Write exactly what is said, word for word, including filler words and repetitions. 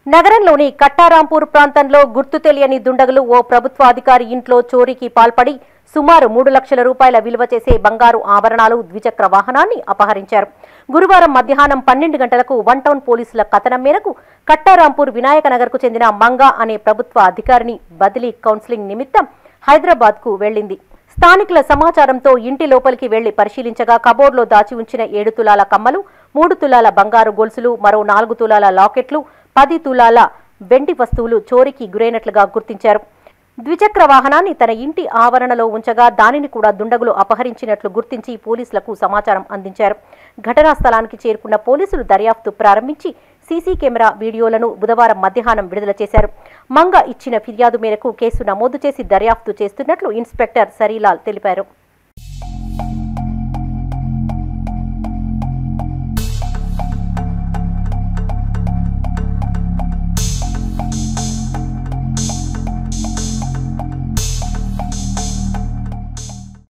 నగరంలోని కట్టారాంపూర్ ప్రాంతంలో గుర్తు తెలియని దుండగులు ఓ ప్రభుత్వ అధికారి ఇంట్లో చోరీకి పాల్పడి సుమారు మూడు లక్షల రూపాయల విలువ చేసే బంగారు ఆభరణాలు, ద్విచక్ర వాహనాన్ని అపహరించారు. గురువారం మధ్యాహ్నం పన్నెండు గంటలకు వన్ టౌన్ పోలీసుల కథనం మేరకు కట్టారాంపూర్ వినాయక నగర్ కు చెందిన మంగా అనే ప్రభుత్వ అధికారిని బదిలీ కౌన్సిలింగ్ నిమిత్తం హైదరాబాద్ కు వెళ్లింది. స్థానికుల సమాచారంతో ఇంటి లోపలికి వెళ్లి పరిశీలించగా కబోర్డ్లో దాచి ఉంచిన ఏడు తులాల కమ్మలు, మూడు తులాల బంగారు గొలుసులు, మరో నాలుగు తులాల లాకెట్లు, పది తులాల వెండి వస్తువులు చోరీకి గురైనట్లుగా గుర్తించారు. ద్విచక్ర వాహనాన్ని తన ఇంటి ఆవరణలో ఉంచగా దానిని కూడా దుండగులు అపహరించినట్లు గుర్తించి పోలీసులకు సమాచారం అందించారు. ఘటనా స్థలానికి చేరుకున్న పోలీసులు దర్యాప్తు ప్రారంభించి సీసీ కెమెరా వీడియోలను బుధవారం మధ్యాహ్నం విడుదల చేశారు. మంగ ఇచ్చిన ఫిర్యాదు మేరకు కేసు నమోదు చేసి దర్యాప్తు చేస్తున్నట్లు ఇన్స్పెక్టర్ సరీలాల్ తెలిపారు.